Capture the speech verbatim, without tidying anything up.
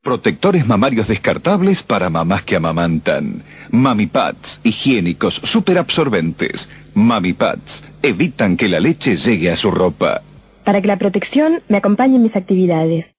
Protectores mamarios descartables para mamás que amamantan. Mami Pads, higiénicos, superabsorbentes. Mami Pads, evitan que la leche llegue a su ropa. Para que la protección me acompañe en mis actividades.